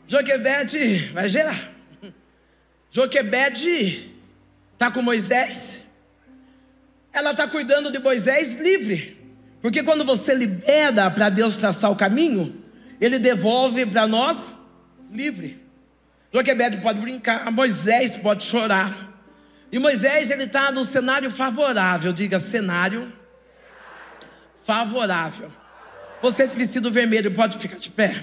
Joquebede vai gerar. Joquebede está com Moisés. Ela está cuidando de Moisés livre. Porque quando você libera para Deus traçar o caminho, Ele devolve para nós livre. Joquebede pode brincar, Moisés pode chorar. E Moisés, ele está num cenário favorável. Diga, cenário favorável. Você de vestido vermelho pode ficar de pé.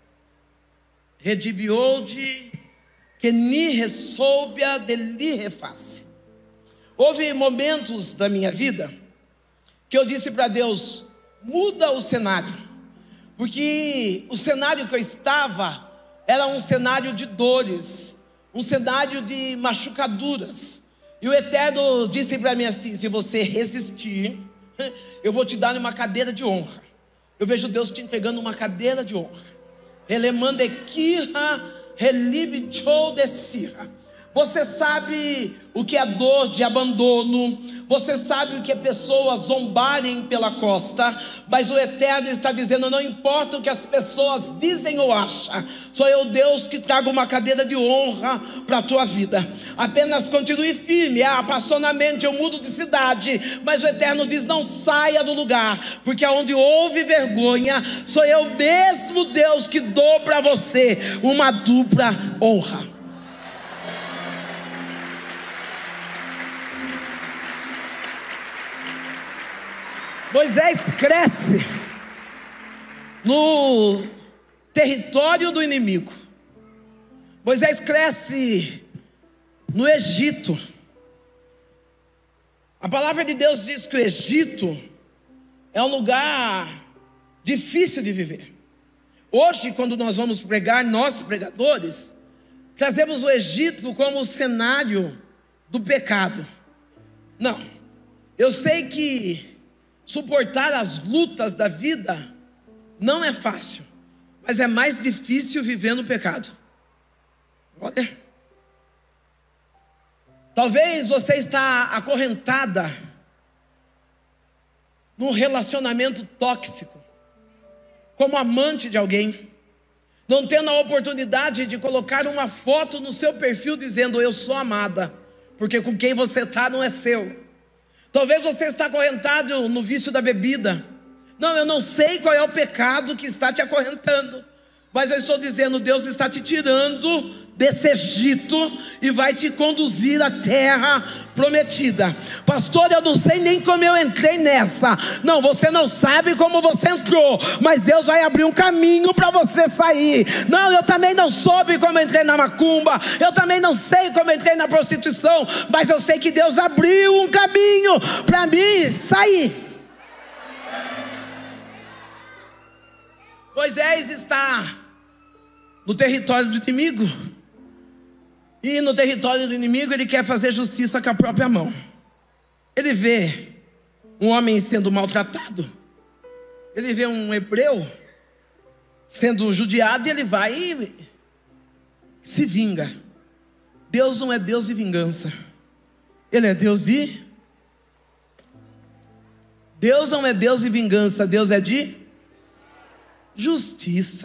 Redibiou-de que ni ressoubia de li reface. Houve momentos da minha vida que eu disse para Deus, muda o cenário. Porque o cenário que eu estava era um cenário de dores, um cenário de machucaduras. E o Eterno disse para mim assim, se você resistir, eu vou te dar uma cadeira de honra. Eu vejo Deus te entregando uma cadeira de honra. Você sabe o que é dor de abandono. Você sabe o que é pessoas zombarem pela costa. Mas o Eterno está dizendo, não importa o que as pessoas dizem ou acham, sou eu Deus que trago uma cadeira de honra para a tua vida. Apenas continue firme. Passou na mente, eu mudo de cidade. Mas o Eterno diz, não saia do lugar. Porque onde houve vergonha, sou eu mesmo Deus que dou para você uma dupla honra. Moisés cresce no território do inimigo. Moisés cresce no Egito. A palavra de Deus diz que o Egito é um lugar difícil de viver. Hoje, quando nós vamos pregar, nós pregadores, trazemos o Egito como o cenário do pecado. Não, eu sei que suportar as lutas da vida não é fácil, mas é mais difícil viver no pecado. Olha, talvez você está acorrentada num relacionamento tóxico, como amante de alguém, não tendo a oportunidade de colocar uma foto no seu perfil dizendo eu sou amada, porque com quem você está não é seu. Talvez você está acorrentado no vício da bebida. Não, eu não sei qual é o pecado que está te acorrentando, mas eu estou dizendo, Deus está te tirando desse Egito e vai te conduzir à terra prometida. Pastor, eu não sei nem como eu entrei nessa. Não, você não sabe como você entrou, mas Deus vai abrir um caminho para você sair. Não, eu também não soube como eu entrei na macumba, eu também não sei como eu entrei na prostituição, mas eu sei que Deus abriu um caminho para mim sair. Moisés está no território do inimigo. E no território do inimigo ele quer fazer justiça com a própria mão. Ele vê um homem sendo maltratado. Ele vê um hebreu sendo judiado e ele vai e se vinga. Deus não é Deus de vingança. Ele é Deus de... Deus não é Deus de vingança. Deus é de justiça.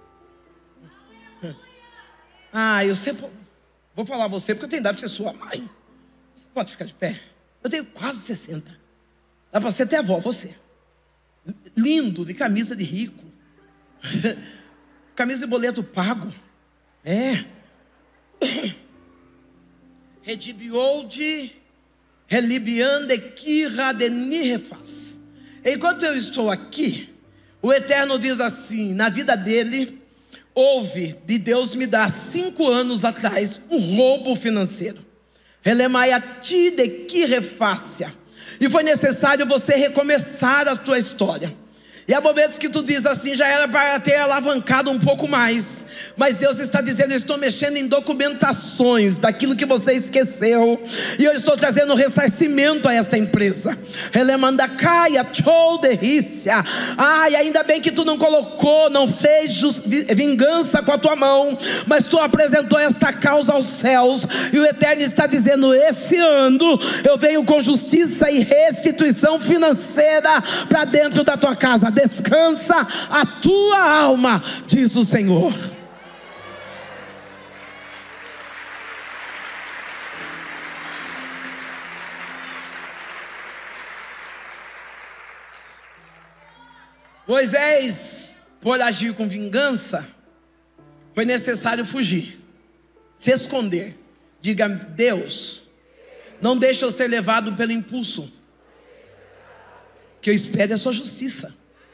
Eu sempre vou falar a você porque eu tenho idade para ser sua mãe. Você pode ficar de pé. Eu tenho quase 60. Dá para ser até avó, você. Lindo, de camisa de rico. Camisa de boleto pago. Redibiou-de relibiande quirra de nirefaz. Enquanto eu estou aqui, o Eterno diz assim, na vida dele, houve de Deus me dar 5 anos atrás um roubo financeiro. Relemaiati de quirefácia. E foi necessário você recomeçar a tua história. E há momentos que tu diz assim, já era para ter alavancado um pouco mais. Mas Deus está dizendo, eu estou mexendo em documentações daquilo que você esqueceu. E eu estou trazendo ressarcimento a esta empresa. E ainda bem que tu não colocou, não fez vingança com a tua mão, mas tu apresentou esta causa aos céus. E o Eterno está dizendo, esse ano eu venho com justiça e restituição financeira para dentro da tua casa. Descansa a tua alma, diz o Senhor. Moisés, por agir com vingança, foi necessário fugir, se esconder. Diga: Deus, não deixe eu ser levado pelo impulso, que eu espere a sua justiça.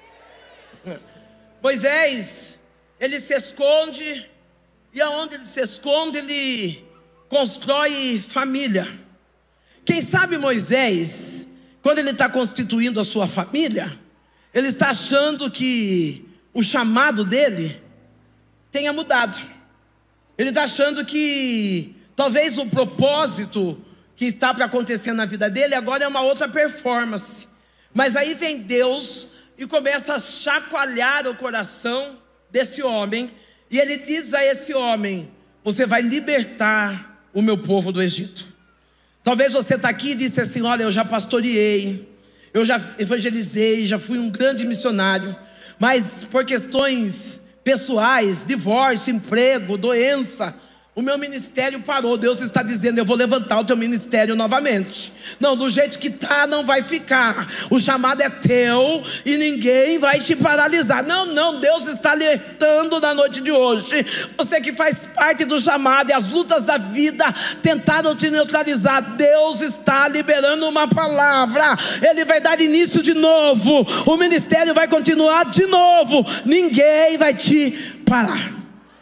Moisés, ele se esconde, e aonde ele se esconde, ele constrói família. Quem sabe Moisés, quando ele está constituindo a sua família, ele está achando que o chamado dele tenha mudado. Ele está achando que talvez o propósito que está para acontecer na vida dele agora é uma outra performance. Mas aí vem Deus e começa a chacoalhar o coração desse homem, e ele diz a esse homem: você vai libertar o meu povo do Egito. Talvez você está aqui e disse assim: olha, eu já pastoreei, eu já evangelizei, já fui um grande missionário, mas por questões pessoais, divórcio, emprego, doença, o meu ministério parou. Deus está dizendo: eu vou levantar o teu ministério novamente. Não, do jeito que está não vai ficar. O chamado é teu e ninguém vai te paralisar. Não, Deus está alertando na noite de hoje. Você que faz parte do chamado e as lutas da vida tentaram te neutralizar, Deus está liberando uma palavra. Ele vai dar início de novo. O ministério vai continuar de novo. Ninguém vai te parar.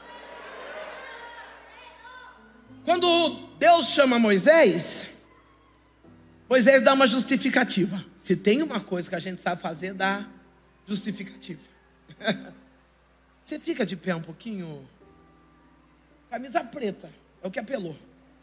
Quando Deus chama Moisés, Moisés dá uma justificativa. Se tem uma coisa que a gente sabe fazer, dá justificativa. Você fica de pé um pouquinho. Camisa preta, é o que apelou.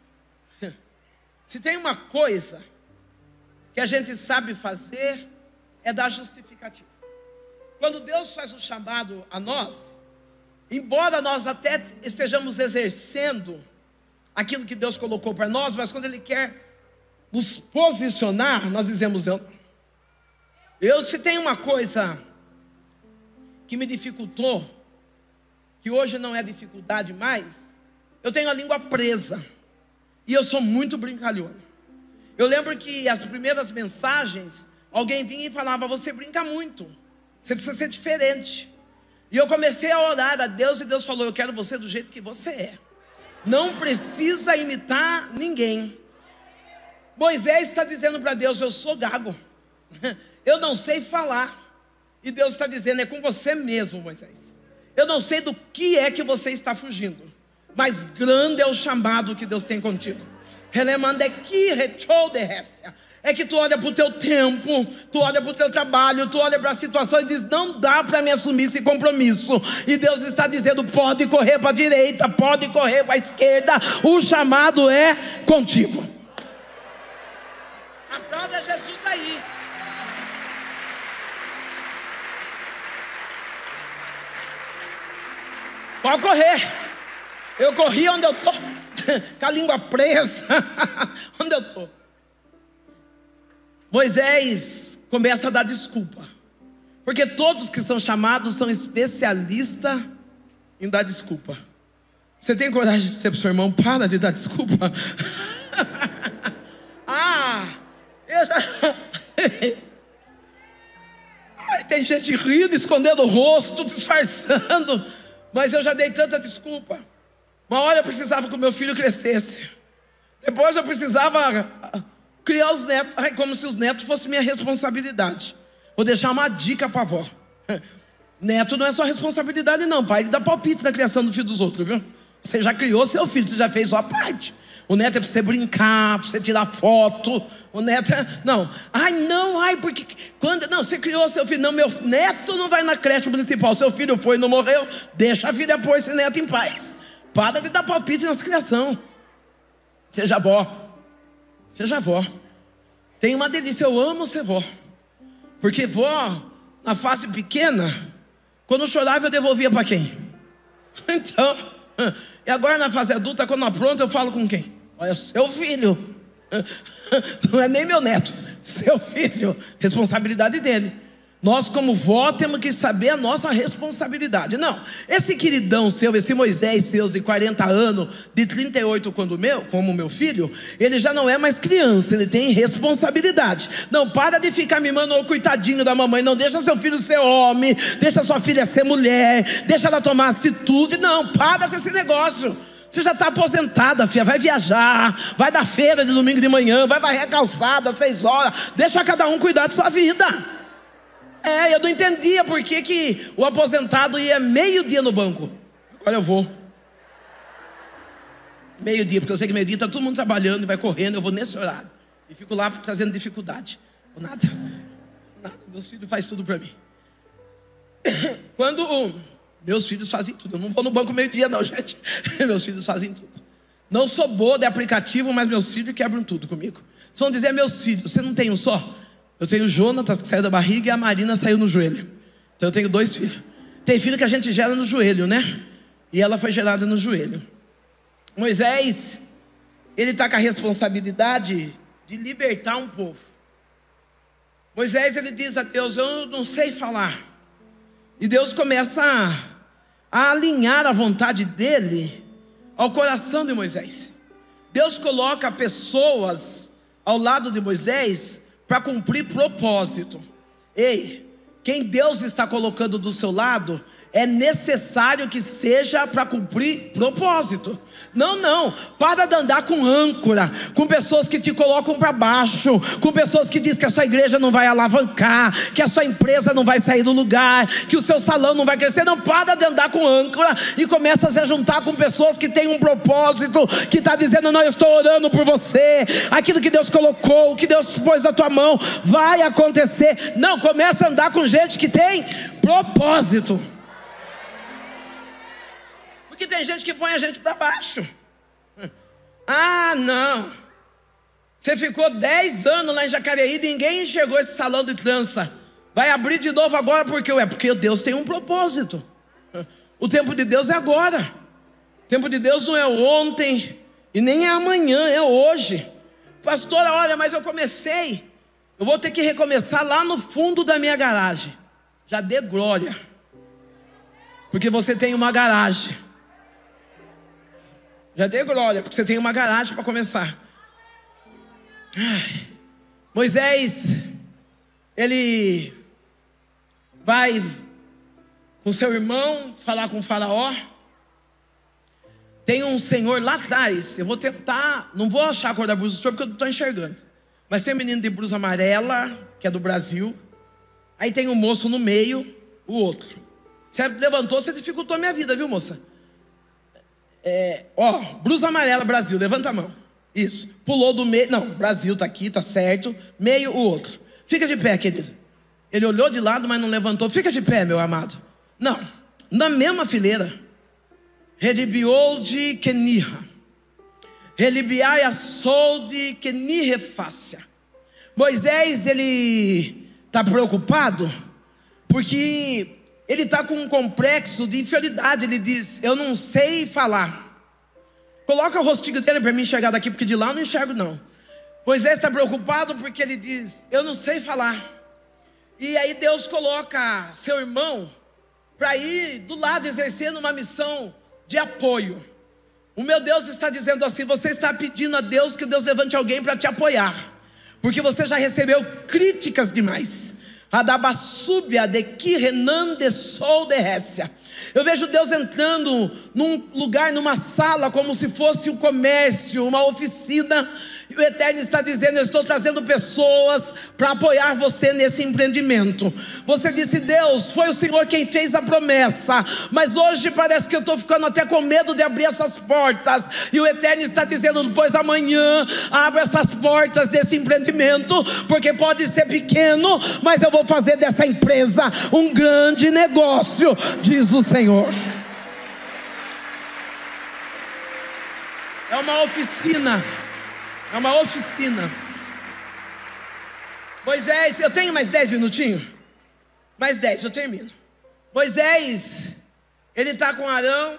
Se tem uma coisa que a gente sabe fazer, é dar justificativa. Quando Deus faz o chamado a nós, embora nós até estejamos exercendo aquilo que Deus colocou para nós, mas quando Ele quer nos posicionar, nós dizemos: eu se tem uma coisa que me dificultou, que hoje não é dificuldade mais, eu tenho a língua presa, e eu sou muito brincalhão. Eu lembro que as primeiras mensagens, alguém vinha e falava: você brinca muito, você precisa ser diferente. E eu comecei a orar a Deus, e Deus falou: eu quero você do jeito que você é. Não precisa imitar ninguém. Moisés está dizendo para Deus: eu sou gago, eu não sei falar. E Deus está dizendo: é com você mesmo, Moisés. Eu não sei do que é que você está fugindo, mas grande é o chamado que Deus tem contigo. É que tu olha para o teu tempo, tu olha para o teu trabalho, tu olha para a situação e diz: não dá para me assumir esse compromisso. E Deus está dizendo: pode correr para a direita, pode correr para a esquerda, o chamado é contigo. Aplauda Jesus aí. Pode correr. Eu corri onde eu estou, com a língua presa. Onde eu estou. Moisés começa a dar desculpa, porque todos que são chamados são especialistas em dar desculpa. Você tem coragem de dizer para o seu irmão: para de dar desculpa? Eu já... tem gente rindo, escondendo o rosto, disfarçando, mas eu já dei tanta desculpa. Uma hora eu precisava que o meu filho crescesse, depois eu precisava criar os netos, como se os netos fossem minha responsabilidade. Vou deixar uma dica para a avó: neto não é sua responsabilidade não, pai. Ele dá palpite na criação do filho dos outros, viu? Você já criou seu filho, você já fez sua parte. O neto é para você brincar, para você tirar foto. O neto é... não, porque quando... não, você criou seu filho. Não, meu neto não vai na creche municipal. Seu filho foi e não morreu, deixa a filha pôr esse neto em paz. Para de dar palpite nessa criação. Seja avó. Seja avó. Tem uma delícia, eu amo ser vó. Porque vó, na fase pequena, quando eu chorava eu devolvia para quem? Então, e agora na fase adulta, quando apronta, eu falo com quem? Olha, seu filho. Não é nem meu neto, seu filho. Responsabilidade dele. Nós como vó temos que saber a nossa responsabilidade. Não, esse queridão seu, esse Moisés seu de 40 anos, de 38 como meu filho, ele já não é mais criança, ele tem responsabilidade. Não, para de ficar mimando o coitadinho da mamãe. Não, deixa seu filho ser homem, deixa sua filha ser mulher, deixa ela tomar atitude. Não, para com esse negócio. Você já está aposentada, filha, vai viajar, vai dar feira de domingo de manhã, vai varrer a calçada às 6 horas, deixa cada um cuidar de sua vida. Eu não entendia por que o aposentado ia meio-dia no banco. Agora eu vou meio-dia, porque eu sei que meio-dia está todo mundo trabalhando e vai correndo, eu vou nesse horário. E fico lá trazendo dificuldade. Nada, meus filhos fazem tudo para mim. Quando meus filhos fazem tudo, eu não vou no banco meio-dia não, gente. Meus filhos fazem tudo. Não sou boa de aplicativo, mas meus filhos quebram tudo comigo. Só vão dizer, meus filhos, você não tem um só? Eu tenho o Jonatas que saiu da barriga e a Marina saiu no joelho. Então eu tenho 2 filhos. Tem filho que a gente gera no joelho, né? E ela foi gerada no joelho. Moisés, ele está com a responsabilidade de libertar um povo. Moisés, ele diz a Deus, eu não sei falar. E Deus começa a alinhar a vontade dele ao coração de Moisés. Deus coloca pessoas ao lado de Moisés para cumprir propósito. Ei, quem Deus está colocando do seu lado, é necessário que seja para cumprir propósito. Não, para de andar com âncora, com pessoas que te colocam para baixo, com pessoas que dizem que a sua igreja não vai alavancar, que a sua empresa não vai sair do lugar, que o seu salão não vai crescer. Não, para de andar com âncora e começa a se juntar com pessoas que têm um propósito, que está dizendo, não, eu estou orando por você, aquilo que Deus colocou, que Deus pôs na tua mão, vai acontecer. Não, começa a andar com gente que tem propósito. Porque tem gente que põe a gente para baixo. Ah, não. Você ficou 10 anos lá em Jacareí, ninguém enxergou esse salão de trança. Vai abrir de novo agora porque porque Deus tem um propósito. O tempo de Deus é agora. O tempo de Deus não é ontem e nem é amanhã, é hoje. Pastora, olha, mas eu comecei. Eu vou ter que recomeçar lá no fundo da minha garagem. Já dê glória. Porque você tem uma garagem. Já dê glória, porque você tem uma garagem para começar. Moisés, ele vai com seu irmão falar com o faraó. Tem um senhor lá atrás, eu vou tentar, não vou achar a cor da blusa do senhor porque eu não estou enxergando. Mas tem um menino de blusa amarela, que é do Brasil. Aí tem um moço no meio, o outro. Você levantou, você dificultou a minha vida, viu, moça? Blusa amarela, Brasil, levanta a mão. Isso, pulou do meio. Não, Brasil tá aqui, tá certo. Meio, o outro. Fica de pé, querido. Ele olhou de lado, mas não levantou. Fica de pé, meu amado. Não, na mesma fileira. Redibiou de Kenirra. Relibiai a sol de Kenirrefácia. Moisés, ele tá preocupado porque ele está com um complexo de inferioridade. Ele diz, eu não sei falar. Coloca o rostinho dele para mim enxergar daqui, porque de lá eu não enxergo não. Moisés está preocupado porque ele diz, eu não sei falar. E aí Deus coloca seu irmão para ir do lado exercendo uma missão de apoio. O meu Deus está dizendo assim, você está pedindo a Deus que Deus levante alguém para te apoiar, porque você já recebeu críticas demais. Adabasúbia de que renande sol de Récia. Eu vejo Deus entrando num lugar, numa sala, como se fosse um comércio, uma oficina. E o Eterno está dizendo, eu estou trazendo pessoas para apoiar você nesse empreendimento. Você disse, Deus, foi o Senhor quem fez a promessa, mas hoje parece que eu estou ficando até com medo de abrir essas portas. E o Eterno está dizendo, depois amanhã, abra essas portas desse empreendimento, porque pode ser pequeno, mas eu vou fazer dessa empresa um grande negócio, diz o Senhor. É uma oficina. É uma oficina. Moisés, eu tenho mais 10 minutinhos? Mais 10, eu termino. Moisés, ele está com Arão.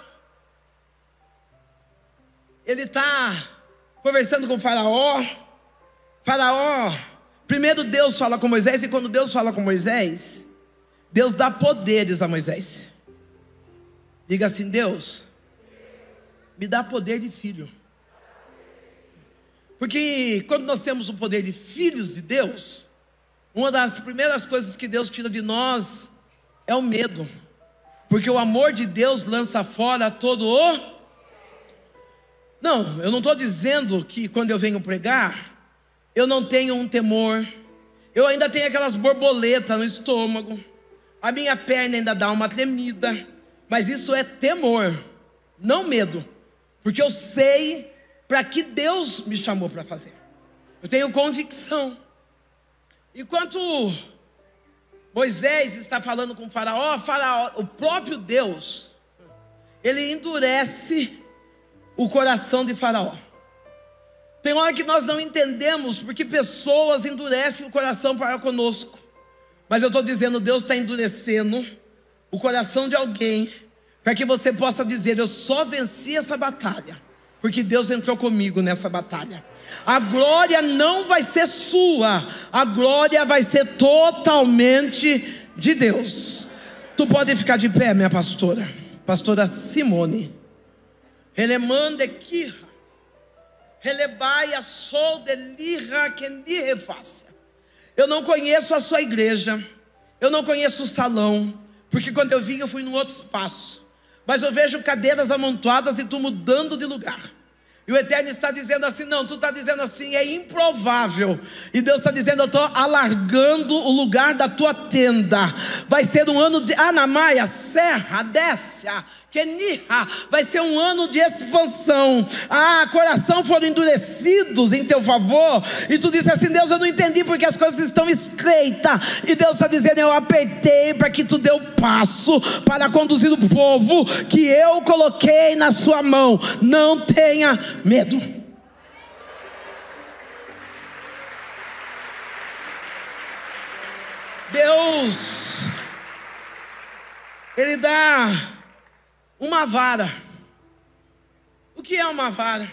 Ele está conversando com o faraó. Faraó, primeiro Deus fala com Moisés. E quando Deus fala com Moisés, Deus dá poderes a Moisés. Diga assim: Deus, me dá poder de filho. Porque quando nós temos o poder de filhos de Deus, uma das primeiras coisas que Deus tira de nós é o medo. Porque o amor de Deus lança fora todo o... Não, eu não estou dizendo que quando eu venho pregar, eu não tenho um temor. Eu ainda tenho aquelas borboletas no estômago. A minha perna ainda dá uma tremida. Mas isso é temor, não medo. Porque eu sei para que Deus me chamou para fazer. Eu tenho convicção. Enquanto Moisés está falando com Faraó, o próprio Deus, ele endurece o coração de Faraó. Tem hora que nós não entendemos porque pessoas endurecem o coração para conosco. Mas eu estou dizendo, Deus está endurecendo o coração de alguém para que você possa dizer: eu só venci essa batalha porque Deus entrou comigo nessa batalha. A glória não vai ser sua, a glória vai ser totalmente de Deus. Tu pode ficar de pé, minha pastora, pastora Simone. Relemande kirra, relebaia sol de lirra que ni refácia. Eu não conheço a sua igreja, eu não conheço o salão, porque quando eu vim eu fui num outro espaço. Mas eu vejo cadeiras amontoadas e tu mudando de lugar. E o Eterno está dizendo assim: não, tu está dizendo assim, é improvável. E Deus está dizendo: eu estou alargando o lugar da tua tenda. Vai ser um ano de Anamaia, Serra, Décia, Kenirra. Vai ser um ano de expansão. Coração foram endurecidos em teu favor. E tu disse assim: Deus, eu não entendi porque as coisas estão estreitas. E Deus está dizendo: eu apertei para que tu dê o passo para conduzir o povo que eu coloquei na sua mão. Não tenha medo. Deus, Ele dá uma vara. O que é uma vara?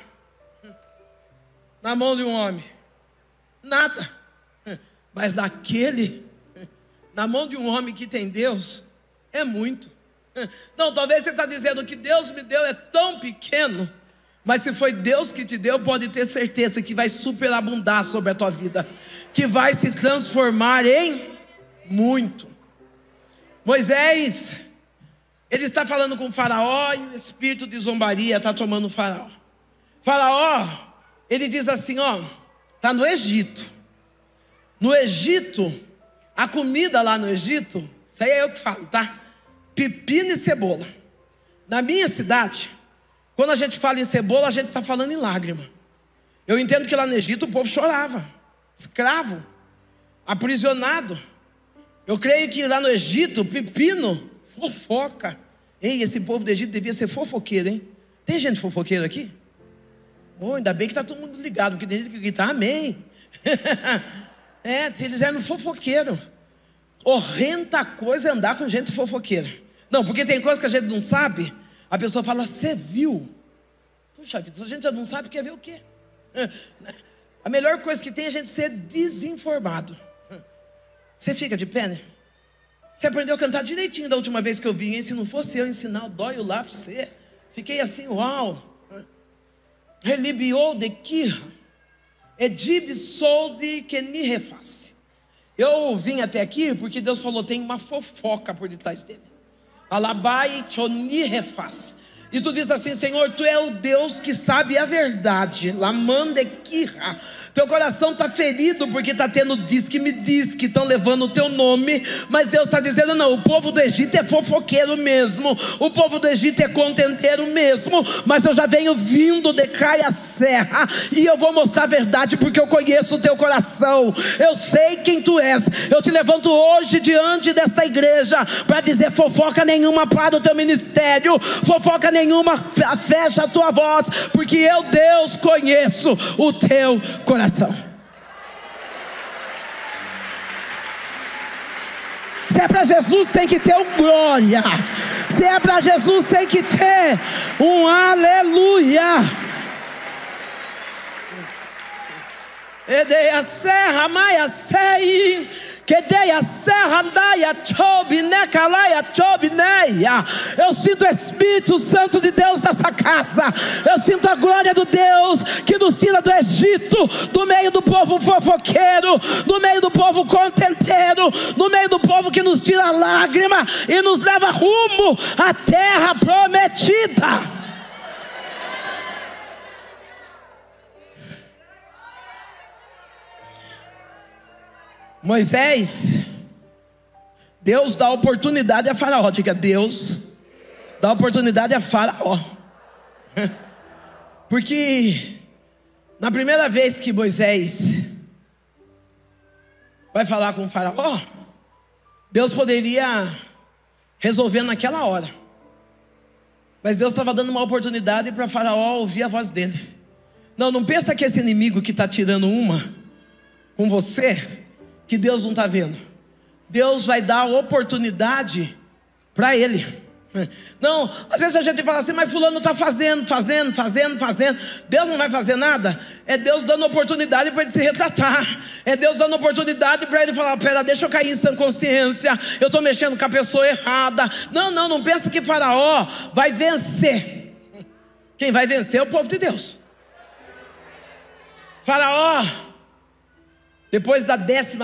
Na mão de um homem? Nada. Mas daquele, na mão de um homem que tem Deus, é muito. Não, talvez você está dizendo que Deus me deu é tão pequeno. Mas se foi Deus que te deu, pode ter certeza que vai superabundar sobre a tua vida, que vai se transformar em muito. Moisés, ele está falando com o Faraó e o espírito de zombaria está tomando o Faraó. Faraó, ele diz assim: está no Egito. No Egito, a comida lá no Egito, isso aí é eu que falo, tá? Pepino e cebola. Na minha cidade, quando a gente fala em cebola, a gente está falando em lágrima. Eu entendo que lá no Egito o povo chorava. Escravo, aprisionado. Eu creio que lá no Egito, pepino, fofoca. Ei, esse povo do Egito devia ser fofoqueiro, hein? Tem gente fofoqueira aqui? Ainda bem que está todo mundo ligado, porque tem gente que grita amém. Eles eram fofoqueiros. Horrenda coisa é andar com gente fofoqueira. Não, porque tem coisa que a gente não sabe. A pessoa fala: você viu? Puxa vida, se a gente já não sabe, quer ver o quê? A melhor coisa que tem é a gente ser desinformado. Você fica de pé, né? Você aprendeu a cantar direitinho da última vez que eu vim, hein? Se não fosse eu ensinar, eu dói lá para você. Fiquei assim, uau. Relibiou de kirra, edib sol de keni reface. Eu vim até aqui porque Deus falou: tem uma fofoca por detrás dele. Alabai choni reface. E tu diz assim: Senhor, tu é o Deus que sabe a verdade. Lamande kirra. Teu coração está ferido porque está tendo diz que estão levando o teu nome. Mas Deus está dizendo: não, o povo do Egito é fofoqueiro mesmo. O povo do Egito é contenteiro mesmo. Mas eu já venho vindo de Caia Serra e eu vou mostrar a verdade porque eu conheço o teu coração. Eu sei quem tu és. Eu te levanto hoje diante desta igreja para dizer: fofoca nenhuma para o teu ministério. Fofoca nenhuma, fecha a tua voz, porque eu, Deus, conheço o teu coração. Se é para Jesus, tem que ter um glória. Se é para Jesus, tem que ter um aleluia. Edeia serra, maia sei, Eu sinto o Espírito Santo de Deus nessa casa. Eu sinto a glória do Deus que nos tira do Egito, do meio do povo fofoqueiro, do meio do povo contenteiro, no meio do povo que nos tira a lágrima e nos leva rumo à terra prometida. Moisés, Deus dá oportunidade a Faraó. Diga, Deus dá oportunidade a Faraó. Porque na primeira vez que Moisés vai falar com o Faraó, Deus poderia resolver naquela hora, mas Deus estava dando uma oportunidade para Faraó ouvir a voz dele. Não pensa que esse inimigo que está tirando uma com você, que Deus não está vendo. Deus vai dar oportunidade para ele. Não, às vezes a gente fala assim, mas fulano está fazendo. Deus não vai fazer nada. É Deus dando oportunidade para ele se retratar. É Deus dando oportunidade para ele falar, pera, deixa eu cair em sã consciência, eu estou mexendo com a pessoa errada. Não pensa que Faraó vai vencer. Quem vai vencer é o povo de Deus. Faraó, depois da décima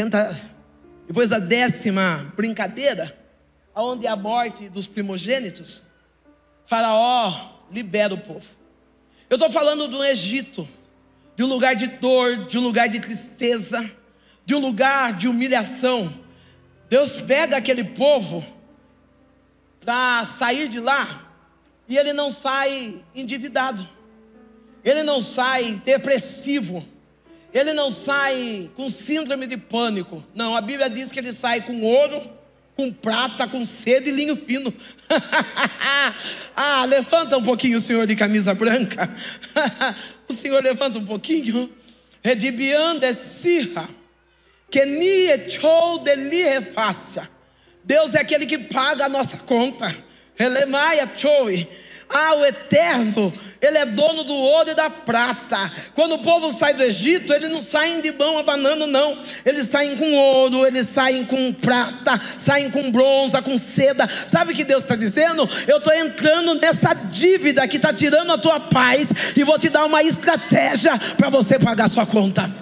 brincadeira, onde é a morte dos primogênitos, Faraó libera o povo. Eu estou falando do Egito, de um lugar de dor, de um lugar de tristeza, de um lugar de humilhação. Deus pega aquele povo para sair de lá, e ele não sai endividado, ele não sai depressivo, ele não sai com síndrome de pânico. Não, a Bíblia diz que ele sai com ouro, com prata, com seda e linho fino. Levanta um pouquinho o senhor de camisa branca. O senhor levanta um pouquinho. Deus é aquele que paga a nossa conta. O Eterno, Ele é dono do ouro e da prata. Quando o povo sai do Egito, eles não saem de mão abanando, não. Eles saem com ouro, eles saem com prata, saem com bronze, com seda. Sabe o que Deus está dizendo? Eu estou entrando nessa dívida que está tirando a tua paz, e vou te dar uma estratégia para você pagar a sua conta.